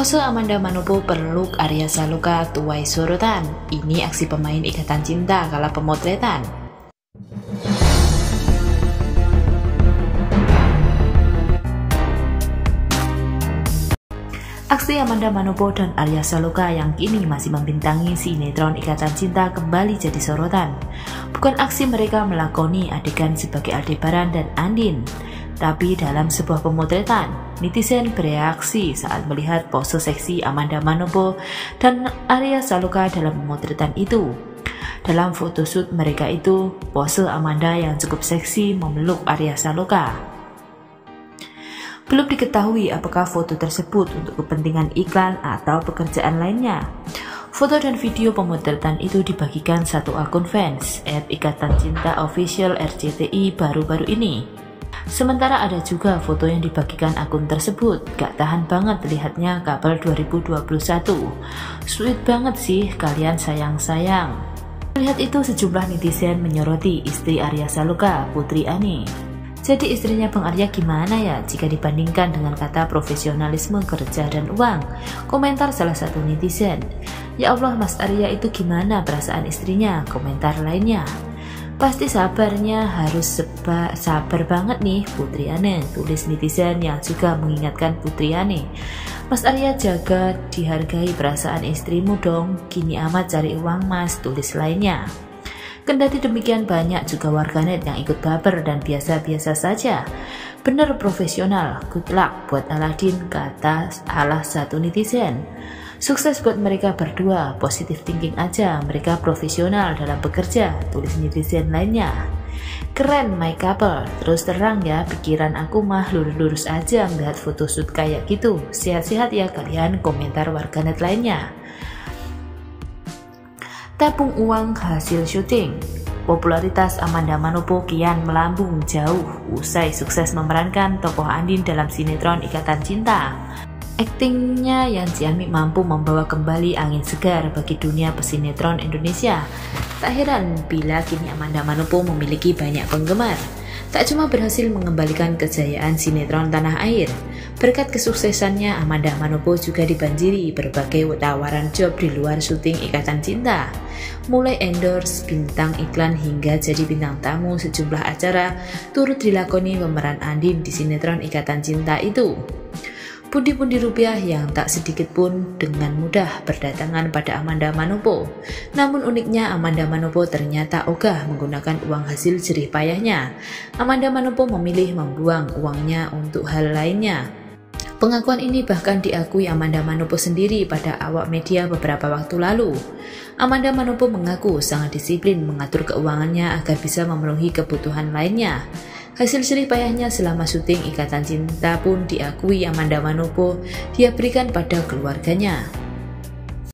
Pose Amanda Manopo peluk Arya Saloka tuai sorotan. Ini aksi pemain Ikatan Cinta kala pemotretan. Aksi Amanda Manopo dan Arya Saloka yang kini masih membintangi sinetron Ikatan Cinta kembali jadi sorotan. Bukan aksi mereka melakoni adegan sebagai Aldebaran dan Andin, tapi dalam sebuah pemotretan, netizen bereaksi saat melihat pose seksi Amanda Manopo dan Arya Saloka dalam pemotretan itu. Dalam photoshoot mereka itu, pose Amanda yang cukup seksi memeluk Arya Saloka. Belum diketahui apakah foto tersebut untuk kepentingan iklan atau pekerjaan lainnya. Foto dan video pemotretan itu dibagikan satu akun fans @Ikatan Cinta Official RCTI baru-baru ini. Sementara ada juga foto yang dibagikan akun tersebut. Gak tahan banget lihatnya couple 2021. Sweet banget sih kalian sayang-sayang. Melihat itu sejumlah netizen menyoroti istri Arya Saloka, Putri Ani. Jadi istrinya Bang Arya gimana ya jika dibandingkan dengan kata profesionalisme kerja dan uang? Komentar salah satu netizen. Ya Allah, Mas Arya itu gimana perasaan istrinya? Komentar lainnya. Pasti sabarnya harus sabar banget nih Putri Ane, tulis netizen yang juga mengingatkan Putri Ane. Mas Arya jaga dihargai perasaan istrimu dong, gini amat cari uang mas, tulis lainnya. Kendati demikian banyak juga warganet yang ikut baper dan biasa-biasa saja. Bener profesional, good luck buat Aladin, kata salah satu netizen. Sukses buat mereka berdua, positive thinking aja, mereka profesional dalam bekerja, tulis netizen lainnya. Keren my couple, terus terang ya pikiran aku mah lurus-lurus aja melihat photoshoot kayak gitu. Sehat-sehat ya kalian, komentar warganet lainnya. Tabung uang hasil syuting. Popularitas Amanda Manopo kian melambung jauh usai sukses memerankan tokoh Andin dalam sinetron Ikatan Cinta. Aktingnya yang ciamik mampu membawa kembali angin segar bagi dunia pesinetron Indonesia. Tak heran bila kini Amanda Manopo memiliki banyak penggemar. Tak cuma berhasil mengembalikan kejayaan sinetron tanah air, berkat kesuksesannya Amanda Manopo juga dibanjiri berbagai tawaran job di luar syuting Ikatan Cinta. Mulai endorse, bintang iklan hingga jadi bintang tamu sejumlah acara turut dilakoni pemeran Andin di sinetron Ikatan Cinta itu. Pundi-pundi rupiah yang tak sedikit pun dengan mudah berdatangan pada Amanda Manopo. Namun uniknya Amanda Manopo ternyata ogah menggunakan uang hasil jerih payahnya. Amanda Manopo memilih membuang uangnya untuk hal lainnya. Pengakuan ini bahkan diakui Amanda Manopo sendiri pada awak media beberapa waktu lalu. Amanda Manopo mengaku sangat disiplin mengatur keuangannya agar bisa memenuhi kebutuhan lainnya. Hasil jerih payahnya selama syuting Ikatan Cinta pun diakui Amanda Manopo dia berikan pada keluarganya.